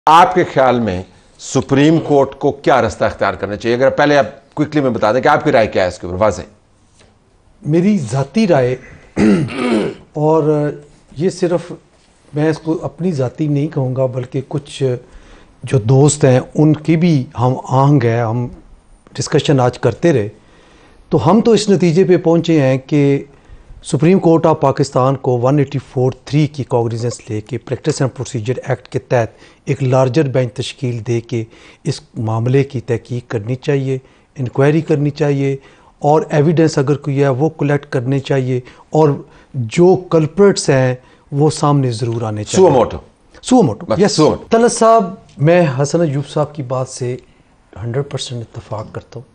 आपके ख्याल में सुप्रीम कोर्ट को क्या रास्ता अख्तियार करना चाहिए? अगर पहले आप क्विकली में बता दें कि आपकी राय क्या है इसके ऊपर वाज़ेह। मेरी ज़ाती राय और ये सिर्फ मैं इसको अपनी ज़ाती नहीं कहूँगा बल्कि कुछ जो दोस्त हैं उनकी भी हम आहंग है, हम डिस्कशन आज करते रहे तो हम तो इस नतीजे पे पहुँचे हैं कि सुप्रीम कोर्ट ऑफ पाकिस्तान को 184(3) की कॉग्निजेंस लेके प्रैक्टिस एंड प्रोसीजर एक्ट के तहत एक लार्जर बेंच तश्कील दे के इस मामले की तहकीक करनी चाहिए, इंक्वायरी करनी चाहिए और एविडेंस अगर कोई है वो कलेक्ट करने चाहिए और जो कल्प्रिट्स हैं वो सामने ज़रूर आने चाहिए। Suo motu yes. तलत साहब, मैं हसन अयूब साहब की बात से 100% इत्तफाक करता हूँ।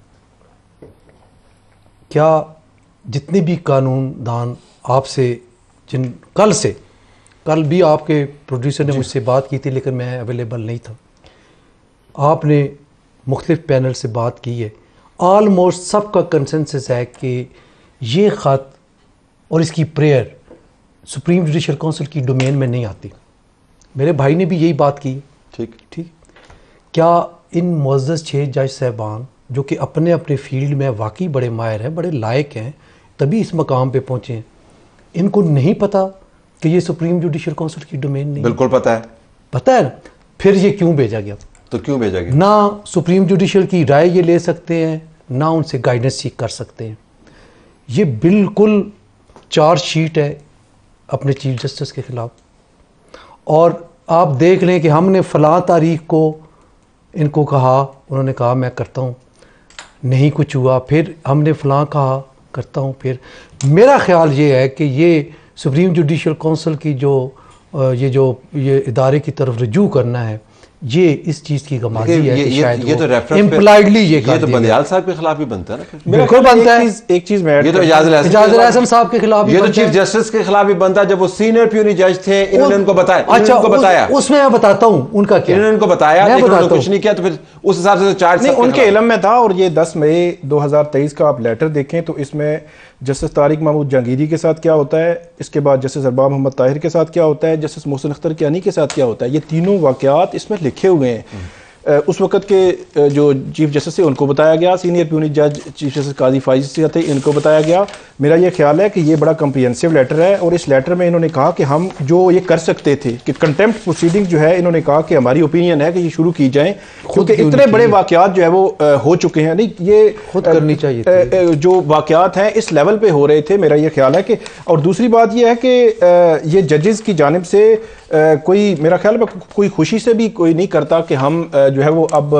क्या जितने भी कानूनदान आपसे कल भी आपके प्रोड्यूसर ने मुझसे बात की थी लेकिन मैं अवेलेबल नहीं था, आपने मुख्तलिफ पैनल से बात की है, ऑलमोस्ट सबका कंसेंसस है कि ये ख़त और इसकी प्रेयर सुप्रीम जुडिशल काउंसिल की डोमेन में नहीं आती। मेरे भाई ने भी यही बात की। ठीक। क्या इन मुअज़्ज़ज़ 6 जज साहबान जो कि अपने अपने फील्ड में वाकई बड़े माहिर हैं, बड़े लायक हैं, तभी इस मकाम पे पहुँचे हैं, इनको नहीं पता कि ये सुप्रीम जुडिशल काउंसिल की डोमेन नहीं? बिल्कुल पता है ना। फिर ये क्यों भेजा गया? तो क्यों भेजा गया? ना सुप्रीम जुडिशल की राय ये ले सकते हैं, ना उनसे गाइडेंस सीख कर सकते हैं। ये बिल्कुल चार्जशीट है अपने चीफ जस्टिस के ख़िलाफ़। और आप देख लें कि हमने फ़लाँ तारीख को इनको कहा, उन्होंने कहा मैं करता हूँ, नहीं कुछ हुआ, फिर हमने फ़लाँ कहा करता हूँ। फिर मेरा ख्याल ये है कि ये सुप्रीम जुडिशल काउंसिल की ये इदारे की तरफ रजू करना है, ये इस चीज़ की गमाजी है कि शायद ये तो इम्प्लाइडली ये तो बंदियाल साहब के खिलाफ भी बनता है ना। बिल्कुल बनता है। एक चीज़ में ये तो इजाज़ रहसन साहब के खिलाफ, ये तो चीफ जस्टिस के खिलाफ भी बनता है। जब वो सीनियर प्यूनी जज थे, इन्होंने उनको बताया। अच्छा, बताया उसमें मैं बताता हूँ उनका क्या, इन्होंने उनको बताया, कुछ नहीं किया, तो फिर उस हिसाब से तो चार्ज उनके इल्म में था। और ये 10 मई 2023 का आप लेटर देखें तो इसमें जस्टिस तारिक महमूद जहांगीरी के साथ क्या होता है, इसके बाद जस्टिस अरबाब मोहम्मद ताहिर के साथ क्या होता है, जस्टिस मोहसिन अख्तर कियानी के साथ क्या होता है, ये तीनों वाक़यात इसमें लिखे हुए हैं। उस वक़्त के जो चीफ जस्टिस थे उनको बताया गया, सीनियर प्यूनी जज चीफ जस्टिस काजी फाइज़ थे, इनको बताया गया। मेरा ये ख्याल है कि ये बड़ा कम्प्रिहेंसिव लेटर है और इस लेटर में इन्होंने कहा कि हम जो ये कर सकते थे कि कंटेम्प्ट प्रोसीडिंग जो है, इन्होंने कहा कि हमारी ओपिनियन है कि ये शुरू की जाए क्योंकि इतने बड़े वाक़यात जो है वो हो चुके हैं। नहीं, ये खुद करनी चाहिए। जो वाक़यात हैं इस लेवल पे हो रहे थे, मेरा ये ख्याल है कि। और दूसरी बात ये है कि ये जजेस की जानिब से कोई, मेरा ख्याल है कोई खुशी से भी कोई नहीं करता कि हम जो है वो अब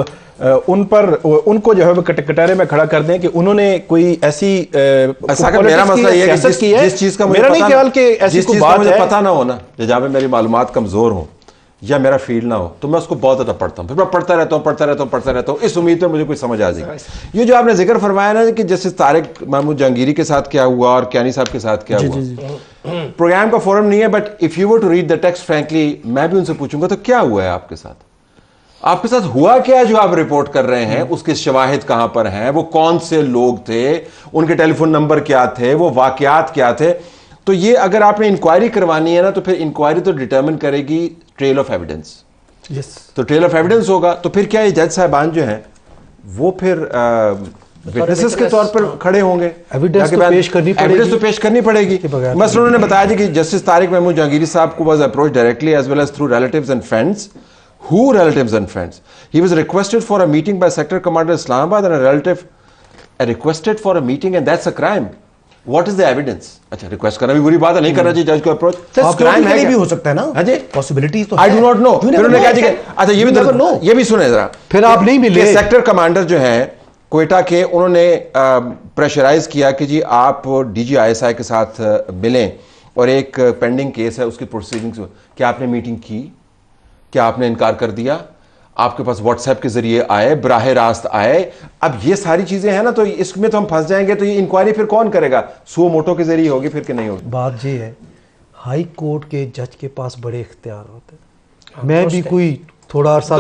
उनको जो है वो कटहरे में खड़ा कर दें कि उन्होंने कोई ऐसी मेरा मसला ये है कि जिस चीज़ का मेरा नहीं ख्याल कि ऐसी कोई बात मुझे पता ना हो ना, जहाँ पे मेरी मालूमात कमज़ोर हो या मेरा फील्ड ना हो, तो मैं उसको बहुत ज़्यादा पढ़ता हूँ, फिर मैं पढ़ता रहता हूँ इस उम्मीद में मुझे कोई समझ आ जाएगी। ये जो आपने जिक्र फरमाया ना कि जस्टिस तारिक महमूद जहांगीरी के साथ क्या हुआ और कियानी साहब के साथ क्या हुआ, प्रोग्राम का फोरम नहीं है, but if you were to read the text, frankly मैं भी उनसे पूछूंगा तो क्या हुआ है आपके साथ हुआ क्या जो आप रिपोर्ट कर रहे हैं, उसके शवाहिद कहां पर हैं, वो कौन से लोग थे, उनके टेलीफोन नंबर क्या थे, वो वाकयात क्या थे। तो ये अगर आपने इंक्वायरी करवानी है ना, तो फिर इंक्वायरी तो डिटरमिन करेगी ट्रेल ऑफ एविडेंस। तो ट्रेल ऑफ एविडेंस होगा तो फिर क्या ये जज साहबान जो हैं वो फिर विटनेसेस के तौर पर खड़े होंगे, एविडेंस तो पेश करनी पड़ेगी। मसलन उन्होंने बताया जी कि जस्टिस तारिक महमूद जहांगीरी साहब को was approach directly as well as through relatives and friends. Who relatives and friends? He was requested for a meeting by Sector Commander Islamabad and a relative requested for a meeting and that's a crime. What is the evidence? अच्छा, request करना भी बुरी बात है, नहीं करना चाहिए जज को अप्रोच। क्राइम है भी हो सकता है ना। हाँ जी, पॉसिबिलिटीज तो I do not know। फिर उन्होंने कहा जी अच्छा ये भी सुने जरा, फिर आप नहीं मिले। सेक्टर कमांडर जो है क्वेटा के, उन्होंने प्रेशराइज किया कि जी आप DGISI के साथ मिलें और एक पेंडिंग केस है उसकी प्रोसीडिंग्स। क्या आपने मीटिंग की? क्या आपने इनकार कर दिया? आपके पास व्हाट्सएप के जरिए आए, बराह रास्त आए? अब ये सारी चीजें हैं ना, तो इसमें तो हम फंस जाएंगे। तो ये इंक्वायरी फिर कौन करेगा? सुओ मोटो के जरिए होगी फिर कि नहीं होगी? बात ये है, हाई कोर्ट के जज के पास बड़े इख्तियार होते हैं। मैं भी कोई थोड़ा अर्सा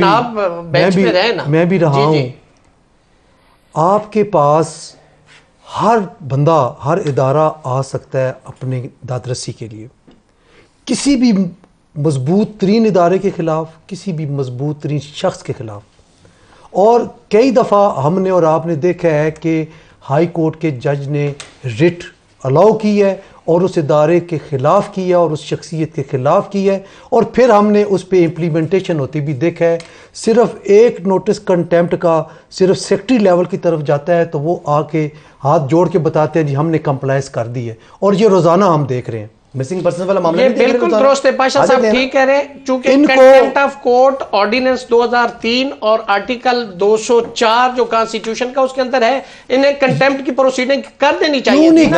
मैं भी रहा हूँ। आपके पास हर बंदा, हर इदारा आ सकता है अपनी दादरसी के लिए। किसी भी मजबूत तरीन इदारे के ख़िलाफ़, किसी भी मजबूत तरीन शख्स के ख़िलाफ़। और कई दफ़ा हमने और आपने देखा है कि हाई कोर्ट के जज ने रिट अलाउ की है और उस इदारे के ख़िलाफ़ की है और उस शख्सियत के ख़िलाफ़ की है, और फिर हमने उस पर इम्प्लीमेंटेशन होती भी देखा है। सिर्फ एक नोटिस कंटेम्प्ट का सिर्फ सेक्रेटरी लेवल की तरफ जाता है तो वो आके हाथ जोड़ के बताते हैं जी हमने कंप्लाइंस कर दी है, और ये रोज़ाना हम देख रहे हैं। मिसिंग पर्सन वाला मामला ये बिल्कुल दुरुस्त है पाशा साहब, ठीक कह रहे हैं। चूंकि कंटेम्प्ट ऑफ कोर्ट ऑर्डिनेंस 2003 और आर्टिकल 204 जो कॉन्स्टिट्यूशन का उसके अंदर है, इन्हें कंटेम्प्ट की प्रोसीडिंग कर देनी चाहिए। नहीं,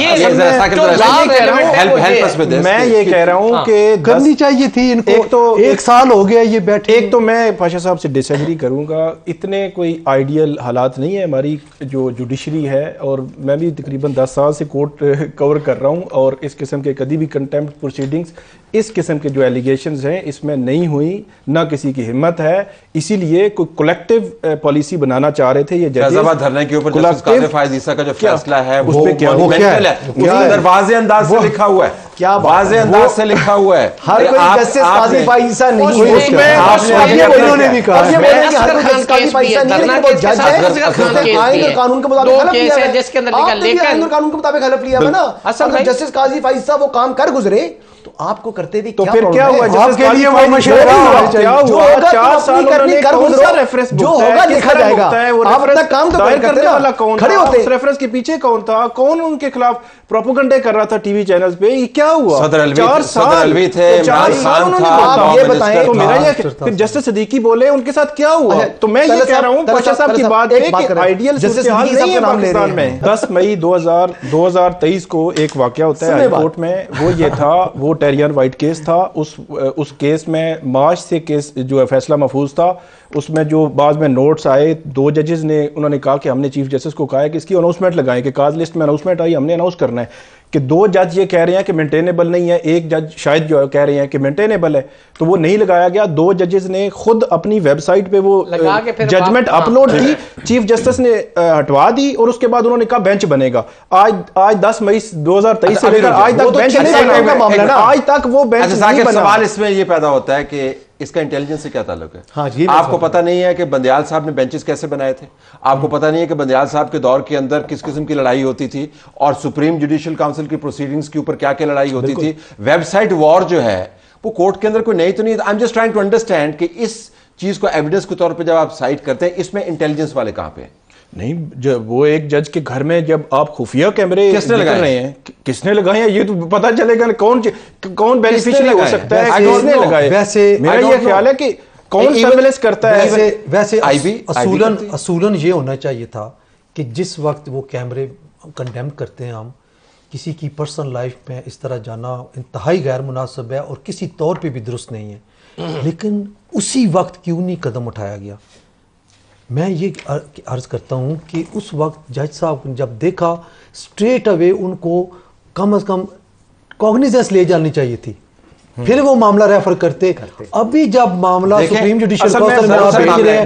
मैं ये कह रहा हूँ कि करनी चाहिए थी इनको। एक साल हो गया ये बैठे। एक तो मैं पाशा साहब से डिसएग्री करूंगा, इतने कोई आइडियल हालात नहीं है हमारी जो जुडिशरी है, और मैं भी तकरीबन 10 साल से कोर्ट कवर कर रहा हूँ, और इस किस्म के कभी भी कंटेम्प्ट प्रोसीडिंग्स इस किस्म के जो एलिगेशंस हैं इसमें नहीं हुई, ना किसी की हिम्मत है। इसीलिए कोई कलेक्टिव पॉलिसी बनाना चाह रहे थे ये फैसलाबाद धरने के ऊपर जस्टिस काज़ी ईसा का जो फैसला है उस पे क्या है, वाज़े अंदाज से लिखा हुआ है, क्या वाज़े अंदाज से लिखा हुआ है। हर कोई जस्टिस काज़ी ईसा नहीं है, उसमें उन्होंने भी कहा है आइन और कानून के मुताबिक हलफ लिया है ना। अगर जस्टिस काज़ी ईसा वो काम कर गुजरे तो आपको करते भी तो फिर क्या हुआ? आपके लिए वो मशवरा क्या हुआ? 4 साल करनी कर रेफरेंस जो होगा लिखा जाएगा। आप अपना काम तो करने वाला कौन खड़े होते, उस रेफरेंस के पीछे कौन था, कौन उनके खिलाफ प्रोपेगेंडा कर रहा था टीवी चैनल्स पे? ये क्या हुआ? 4 साल थे, इमरान खान था। आप ये बताएं तो मेरा ये फिर जस्टिस सिद्दीकी बोले उनके साथ क्या हुआ? तो मैं ये कह रहा हूं पाशा साहब की बात है कि आइडियल सूरत हाल नहीं है पाकिस्तान में। 10 मई 2023 को एक वाकया होता है हाई कोर्ट में, वो ये था, वो टेरियर वाइट केस था। उस केस में मार्च से केस जो है फैसला महफूज था। उसमें जो बाद में नोट्स आए, 2 जजेस ने उन्होंने कहा कि हमने चीफ जस्टिस को कहा है कि इसकी अनाउंसमेंट लगाएं, कि काज लिस्ट में अनाउंसमेंट आई, हमने अनाउंस करना है। कि 2 जज ये कह रहे हैं कि मेंटेनेबल नहीं है, एक जज शायद जो कह रहे हैं कि मेंटेनेबल है, तो वो नहीं लगाया गया। 2 जजेस ने खुद अपनी वेबसाइट पे वो जजमेंट अपलोड की, चीफ जस्टिस ने हटवा दी, और उसके बाद उन्होंने कहा बेंच बनेगा। आज 10 मई 2023 से लेकर आज तक बेंच नहीं बना, आज तक वो बेंच नहीं बना। सवाल इसमें ये पैदा होता है कि इसका इंटेलिजेंस से क्या ताल्लुक है? हाँ, आपको पता नहीं है कि बंदयाल साहब ने बेंचेस कैसे बनाए थे? आपको पता नहीं है कि बंदयाल साहब के दौर के अंदर किस किस्म की लड़ाई होती थी, और सुप्रीम जुडिशियल काउंसिल की प्रोसीडिंग्स के ऊपर क्या क्या लड़ाई होती थी? वेबसाइट वॉर जो है वो कोर्ट के अंदर कोई नई तो नहीं। I am just trying to understand कि इस चीज को एविडेंस के तौर पर जब आप साइट करते हैं, इसमें इंटेलिजेंस वाले कहां पे? नहीं, जब वो एक जज के घर में जब आप खुफिया कैमरे किसने लगाए रहे हैं, किसने लगाए हैं ये तो पता चलेगा कौन बेनिफिशियरी हो सकता है, किसने लगाए। वैसे मेरा ये ख्याल है कि कौन सर्विलेंस करता है। वैसे असूलन ये होना चाहिए था कि जिस वक्त वो कैमरे कंडेम करते हैं, हम किसी की पर्सनल लाइफ में इस तरह जाना इंतहाई गैर मुनासिब है और किसी तौर पे भी दुरुस्त नहीं है, लेकिन उसी वक्त क्यों नहीं कदम उठाया गया? मैं ये अर्ज करता हूँ कि उस वक्त जज साहब ने जब देखा, स्ट्रेट अवे उनको कम से कम कॉग्निजेंस ले जानी चाहिए थी, फिर वो मामला रेफर करते। अभी जब मामला सुप्रीम जुडिशियल काउंसिल में आप भेज रहे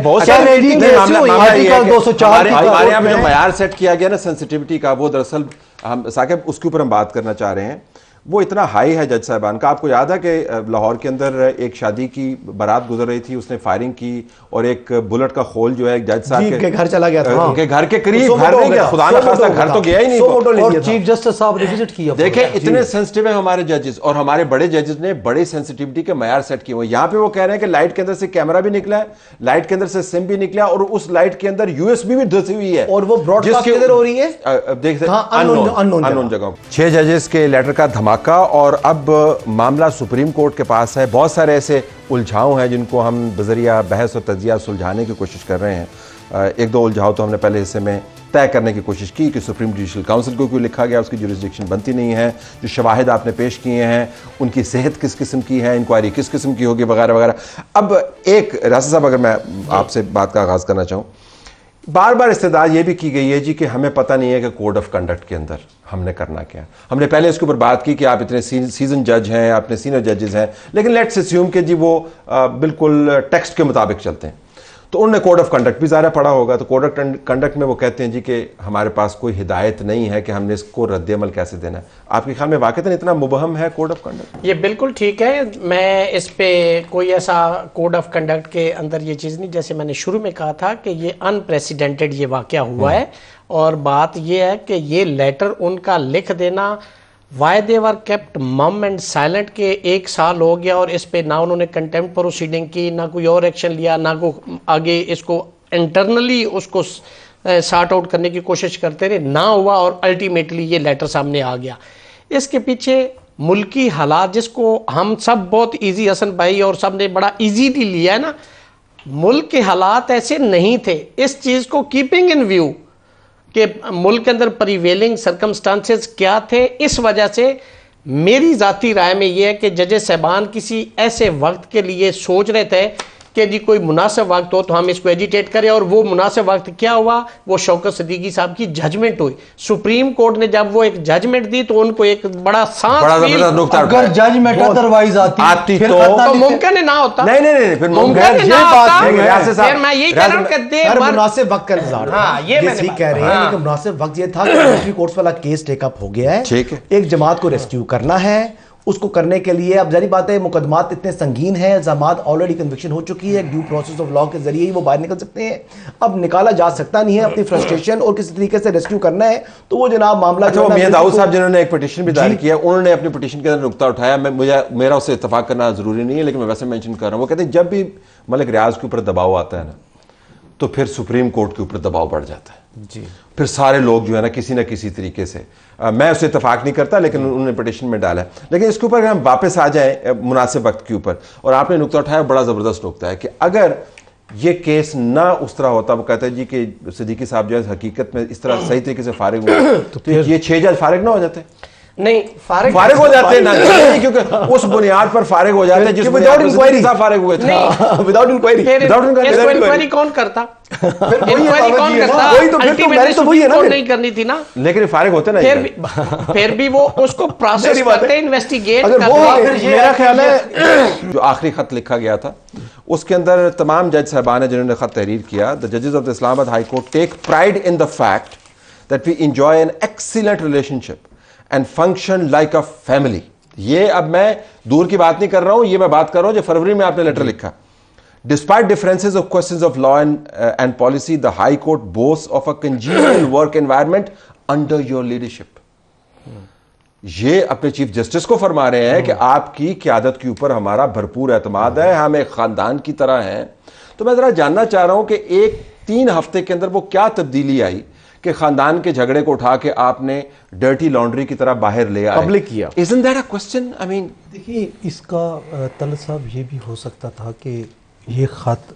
हैं, आर्टिकल 204 हमारे यहाँ जो मयार सेट किया गया ना सेंसिटिविटी का, वो दरअसल हम साकिब उसके ऊपर हम बात करना चाह रहे हैं। वो इतना हाई है जज साहबान का। आपको याद है कि लाहौर के अंदर एक शादी की बारात गुजर रही थी, उसने फायरिंग की और एक बुलेट का खोल जो है एक जज साहब के घर चला गया था, उनके घर के करीब, घर नहीं गया, खुदा ना खास्ता घर तो गया ही नहीं, और चीफ जस्टिस साहब ने विजिट किया। देखें इतने सेंसिटिव है हमारे जजेस, और हमारे बड़े जजेस ने बड़े सेंसिटिविटी के मयार सेट किए हुए। यहाँ पे वो कह रहे हैं कि लाइट के अंदर से कैमरा भी निकला है, लाइट के अंदर से सिम भी निकला, और उस लाइट के अंदर यूएसबी भी धसी हुई है, और वो ब्रॉडकास्ट किधर हो रही है देख अननोन जगह। 6 जजेस के लेटर का धमाका, और अब मामला सुप्रीम कोर्ट के पास है। बहुत सारे ऐसे उलझाव हैं जिनको हम बजरिया बहस और तजिया सुलझाने की कोशिश कर रहे हैं। 1-2 उलझाव तो हमने पहले हिस्से में तय करने की कोशिश की कि सुप्रीम जुडिशियल काउंसिल को क्यों लिखा गया, उसकी जुरिस्डिक्शन बनती नहीं है, जो शवाहिद आपने पेश किए हैं उनकी सेहत किस किस्म की है, इंक्वायरी किस किस्म की होगी, वगैरह वगैरह। अब एक रास्ता साहब, अगर मैं आपसे बात का आगाज़ करना चाहूँ, बार बार इस्तेदाद ये भी की गई है जी कि हमें पता नहीं है कि कोड ऑफ कंडक्ट के अंदर हमने करना क्या। हमने पहले इसके ऊपर बात की कि आप इतने सीजन जज हैं, आपने सीनियर जजेस हैं, लेकिन लेट्स अस्यूम कि जी वो बिल्कुल टेक्स्ट के मुताबिक चलते हैं। तो उन्होंने कोड ऑफ कंडक्ट भी ज़ाहिर पढ़ा होगा, तो कोड ऑफ कंडक्ट में वो कहते हैं जी कि हमारे पास कोई हिदायत नहीं है कि हमने इसको रद्द-ए-अमल कैसे देना है। आपके ख्याल में वाकई इतना मुबहम है कोड ऑफ कंडक्ट? ये बिल्कुल ठीक है, मैं इस पे कोई ऐसा कोड ऑफ कंडक्ट के अंदर ये चीज़ नहीं, जैसे मैंने शुरू में कहा था कि ये अनप्रेसिडेंटेड ये वाक़या हुआ है, और बात ये है कि ये लेटर उनका लिख देना, why they were kept mum and silent के 1 साल हो गया और इस पे ना उन्होंने कंटेम्प्ट प्रोसीडिंग की, ना कोई और एक्शन लिया, ना को आगे इसको इंटरनली उसको सॉर्ट आउट करने की कोशिश करते रहे, ना हुआ और अल्टीमेटली ये लेटर सामने आ गया। इसके पीछे मुल्की हालात जिसको हम सब बहुत इजी, हसन भाई और सब ने बड़ा इजीली लिया है ना, मुल्क के हालात ऐसे नहीं थे। इस चीज़ को कीपिंग इन व्यू कि मुल्क के अंदर प्रिवेलिंग सर्कमस्टांसेस क्या थे, इस वजह से मेरी ज़ाती राय में यह है कि जजेस साहबान किसी ऐसे वक्त के लिए सोच रहे थे कि जी कोई मुनासिब वक्त हो तो हम इसको एजिटेट करें, और वो मुनासिब वक्त क्या हुआ, वो शौकत सिद्दीकी साहब की जजमेंट हुई। सुप्रीम कोर्ट ने जब वो एक जजमेंट दी तो उनको एक बड़ा अगर जजमेंट अदरवाइज आती तो मुमकिन ना होता। नहीं फिर मुमकिन ना होता। फिर मैं यही कह रहा हूं कि देर मुनासिब वक्त का इंतजार। हां, ये मैं ठीक कह रहे हैं, लेकिन मुनासिब वक्त ये था कि सुप्रीम कोर्ट वाला केस टेकअप हो गया है, एक जमात को रेस्क्यू करना है। उसको करने के लिए अब जारी बात है, मुकदमात इतने संगीन हैं, जमात ऑलरेडी कन्विक्शन हो चुकी है, ड्यू प्रोसेस ऑफ लॉ के जरिए ही वो बाहर निकल सकते हैं, अब निकाला जा सकता नहीं है। अपनी फ्रस्ट्रेशन और किसी तरीके से रेस्क्यू करना है तो वो जनाब मामला अच्छा, मियां दाऊद साहब जिन्होंने एक पिटीशन भी दायर किया, उन्होंने अपनी पिटीशन के अंदर नुक्ता उठाया, मेरा उससे इत्तेफाक करना जरूरी नहीं है, लेकिन मैं वैसे मेंशन कर रहा हूं। वो कहते हैं जब भी मलिक रियाज के ऊपर दबाव आता है ना, तो फिर सुप्रीम कोर्ट के ऊपर दबाव बढ़ जाता है जी, फिर सारे लोग जो है ना किसी ना किसी तरीके से, मैं उससे इत्तेफाक नहीं करता, लेकिन उन्होंने पिटीशन में डाला है। लेकिन इसके ऊपर हम वापस आ जाएं मुनासिब वक्त के ऊपर, और आपने नुक्ता उठाया, बड़ा ज़बरदस्त नुक्ता है कि अगर ये केस ना उस तरह होता, वो कहता है जी कि सिद्दीकी साहब जो है हकीकत में इस तरह सही तरीके से फारिग हुए तो ये 6 जज फारिग ना हो जाते? नहीं, फारिग हो जाते ना, क्योंकि उस बुनियाद पर फारिग हो जाते हैं जिस विदाउट इंक्वायरी फारिग हुए थे। विदाउट इंक्वायरी कौन करता? इंक्वायरी कौन करता? नहीं करनी थी ना, लेकिन फारिग होते ना, फिर भी वो उसको प्रोसेस करते, इन्वेस्टिगेट करते। मेरा ख्याल है जो आखिरी खत लिखा गया था उसके अंदर तमाम जज साहबान है जिन्होंने खत तहरीर किया, द जजेस of the Islamabad high court take pride in the fact that we enjoy an excellent relationship and function like a family. ये अब मैं दूर की बात नहीं कर रहा हूं, ये मैं बात कर रहा हूं जो फरवरी में आपने लेटर लिखा। Despite differences of questions of law and policy, the high court boasts of a congenial work environment under your leadership. ये अपने चीफ जस्टिस को फरमा रहे हैं कि आपकी क़यादत के ऊपर हमारा भरपूर एतमाद है, हम एक खानदान की तरह हैं। तो मैं जरा जानना चाह रहा हूं कि 3 हफ्ते के अंदर वो क्या तब्दीली आई कि खानदान के झगड़े को उठा के आपने डर्टी लॉन्ड्री की तरह बाहर ले आए, पब्लिक किया। Isn't that a question? I mean, देखिए इसका तलत साहब ये भी हो सकता था कि ये ख़त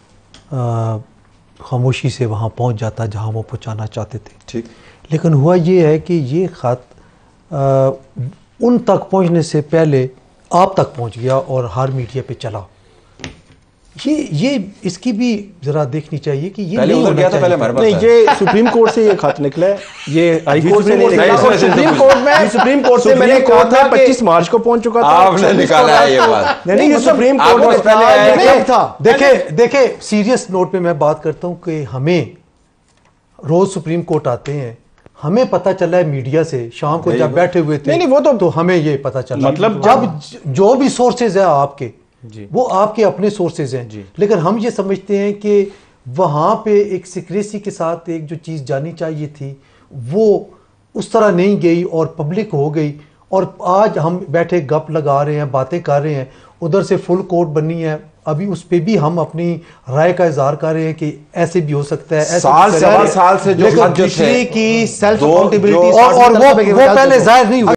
खामोशी से वहाँ पहुँच जाता जहाँ वो पहुँचाना चाहते थे, ठीक। लेकिन हुआ ये है कि ये ख़त उन तक पहुँचने से पहले आप तक पहुँच गया और हर मीडिया पे चला। ये इसकी भी जरा देखनी चाहिए कि ये पहले उधर गया था, पहले हमारे पास नहीं, ये सुप्रीम कोर्ट से ये खत निकला है, ये हाई कोर्ट से नहीं निकला, सुप्रीम कोर्ट से मैंने कहा था 25 मार्च को पहुंच चुका था, आपने निकाला है ये बात। नहीं, सुप्रीम कोर्ट में पहले था। देखे सीरियस नोट पे मैं बात करता हूँ कि हमें रोज सुप्रीम कोर्ट आते हैं, हमें पता चला है मीडिया से, शाम को जब बैठे हुए थे नहीं, वो तो हमें ये पता चला, मतलब जब जो भी सोर्सेज है आपके वो आपके अपने सोर्सेज हैं, लेकिन हम ये समझते हैं कि वहाँ पे एक सिक्रेसी के साथ एक जो चीज़ जानी चाहिए थी वो उस तरह नहीं गई और पब्लिक हो गई, और आज हम बैठे गप लगा रहे हैं, बातें कर रहे हैं, उधर से फुल कोर्ट बनी है, अभी उस पे भी हम अपनी राय का इजहार कर रहे हैं कि ऐसे भी हो सकता है, साल से जो की सेल्फ अकाउंटेबिलिटी और वो पहले जाहिर नहीं हुआ।